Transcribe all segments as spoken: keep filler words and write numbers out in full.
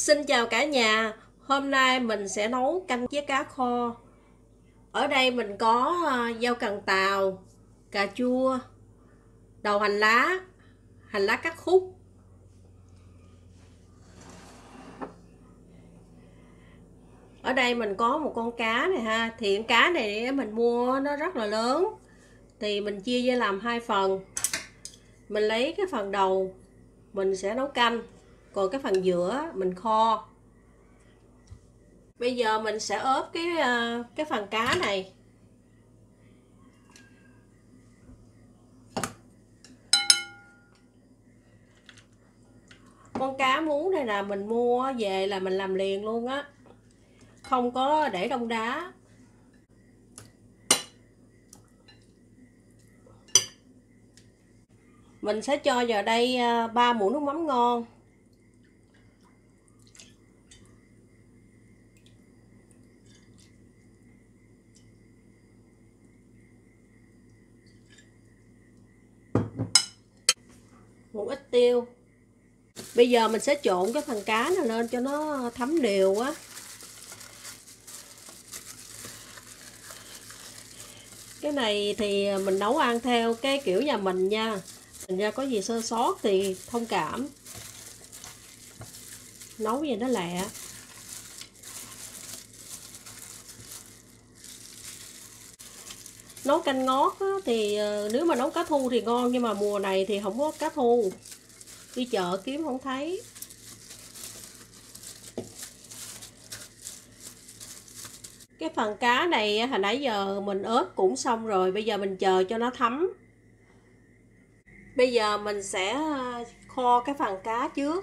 Xin chào cả nhà, hôm nay mình sẽ nấu canh với cá kho. Ở đây mình có rau cần tàu, cà chua, đầu hành lá, hành lá cắt khúc. Ở đây mình có một con cá này ha, thì con cá này mình mua nó rất là lớn. Thì mình chia ra làm hai phần. Mình lấy cái phần đầu mình sẽ nấu canh, còn cái phần giữa mình kho. Bây giờ mình sẽ ốp cái cái phần cá này. Con cá mú này là mình mua về là mình làm liền luôn á, không có để đông đá. Mình sẽ cho vào đây ba muỗng nước mắm ngon. Một ít tiêu. Bây giờ mình sẽ trộn cái phần cá này lên cho nó thấm đều á. Cái này thì mình nấu ăn theo cái kiểu nhà mình nha. Thành ra có gì sơ sót thì thông cảm. Nấu vậy nó lẹ. Nấu canh ngót á, thì nếu mà nấu cá thu thì ngon, nhưng mà mùa này thì không có cá thu. Đi chợ kiếm không thấy. Cái phần cá này hồi nãy giờ mình ướp cũng xong rồi, bây giờ mình chờ cho nó thấm. Bây giờ mình sẽ kho cái phần cá trước.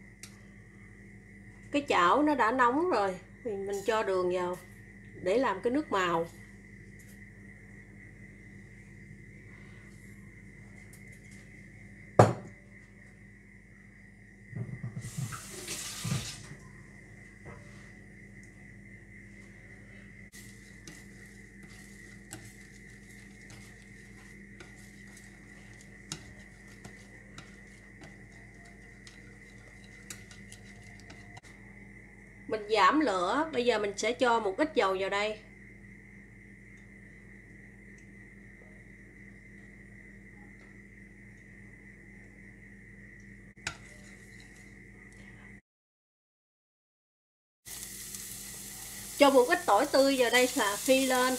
Cái chảo nó đã nóng rồi, mình cho đường vào để làm cái nước màu. Mình giảm lửa, bây giờ mình sẽ cho một ít dầu vào đây. Cho một ít tỏi tươi vào đây là phi lên.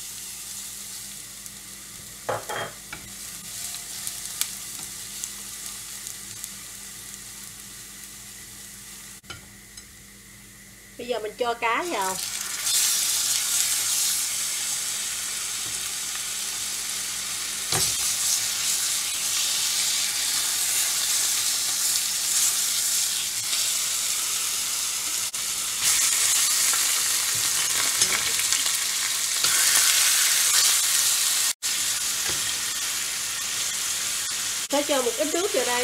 Bây giờ mình cho cá vào. Sẽ cho một ít nước vào đây.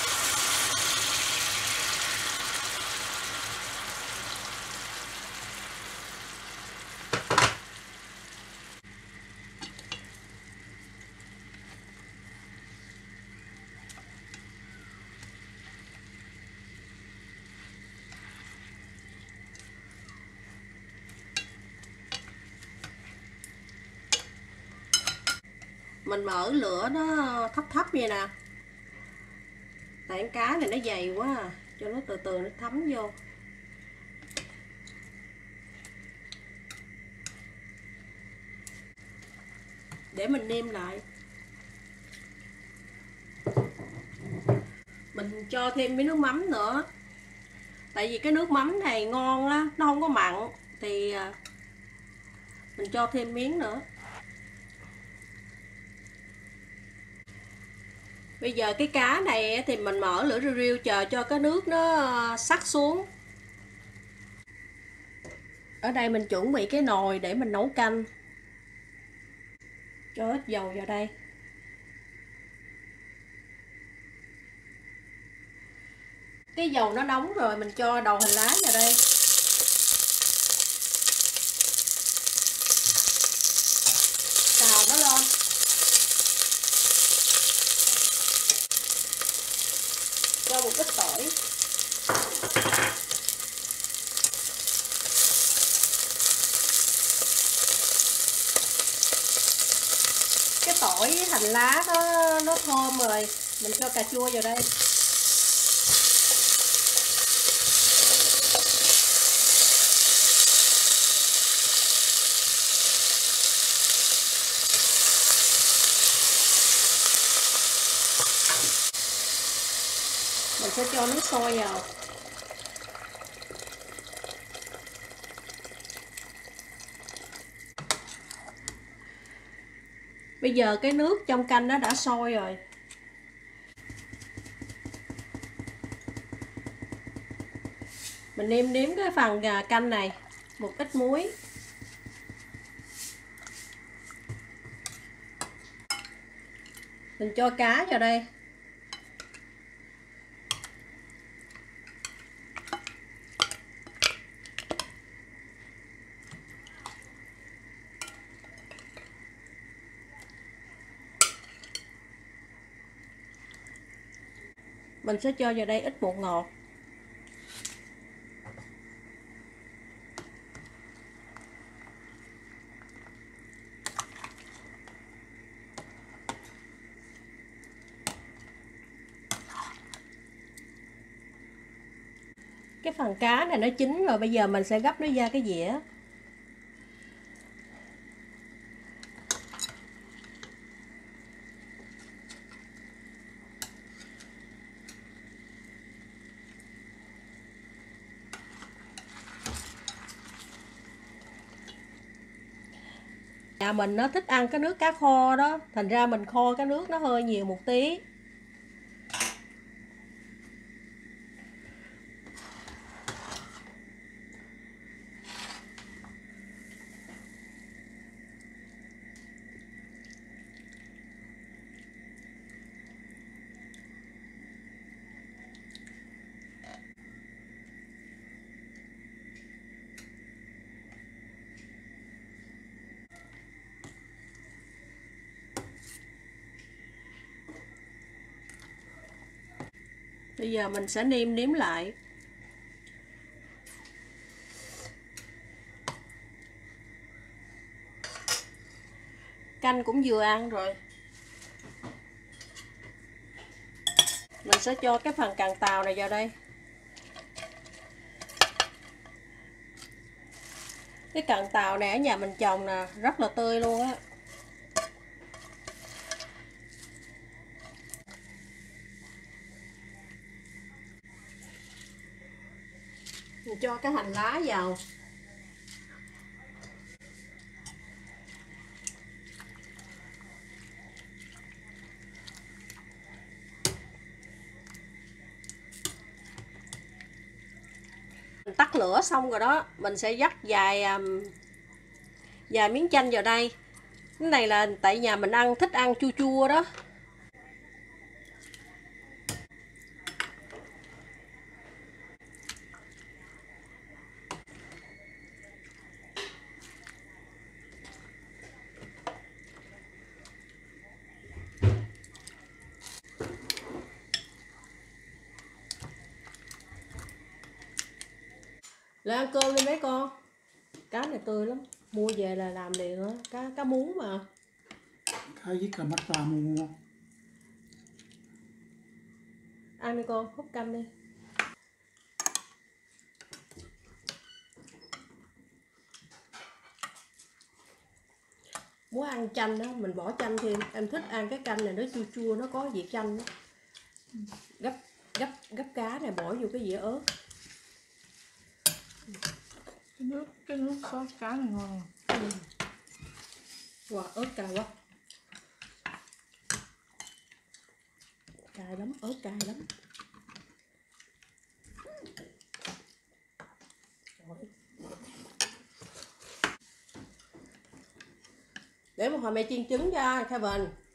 Mình mở lửa nó thấp thấp vậy nè, tại con cá này nó dày quá à. Cho nó từ từ nó thấm vô. Để mình nêm lại. Mình cho thêm miếng nước mắm nữa, tại vì cái nước mắm này ngon á, nó không có mặn thì mình cho thêm miếng nữa. Bây giờ cái cá này thì mình mở lửa riu riu chờ cho cái nước nó sắc xuống. Ở đây mình chuẩn bị cái nồi để mình nấu canh. Cho ít dầu vào đây. Cái dầu nó nóng rồi, mình cho đầu hành lá vào đây. Xào nó lên. Cho một ít tỏi. tỏi với hành lá nó nó thơm rồi, mình cho cà chua vào đây. Mình sẽ cho nước sôi vào. Bây giờ cái nước trong canh nó đã sôi rồi. Mình nêm nếm cái phần canh này một ít muối. Mình cho cá vào đây. Mình sẽ cho vào đây ít bột ngọt. Cái phần cá này nó chín rồi, bây giờ mình sẽ gấp nó ra cái dĩa. Nhà mình nó thích ăn cái nước cá kho đó, thành ra mình kho cái nước nó hơi nhiều một tí. Bây giờ mình sẽ nêm nếm lại. Canh cũng vừa ăn rồi. Mình sẽ cho cái phần càng tàu này vào đây. Cái càng tàu này ở nhà mình trồng nè, rất là tươi luôn á. Mình cho cái hành lá vào. Mình tắt lửa xong rồi đó, mình sẽ dắt vài vài miếng chanh vào đây. Cái này là tại nhà mình ăn thích ăn chua chua đó. Lại ăn cơm đi mấy con. Cá này tươi lắm, mua về là làm liền á, cá cá mú mà. Cá với cà mát ta mua. Ăn đi con, hút canh đi. Muốn ăn chanh đó, mình bỏ chanh thêm. Em thích ăn cái canh này nó chua chua, nó có vị chanh đó. Gấp gấp gấp cá này bỏ vô cái dĩa ớt. Cái nước cái nước sốt cá này ngon. Ừ. Wow, ớt cay quá. Cay lắm, ớt cay lắm. Để một hồi mẹ chiên trứng cho Kevin.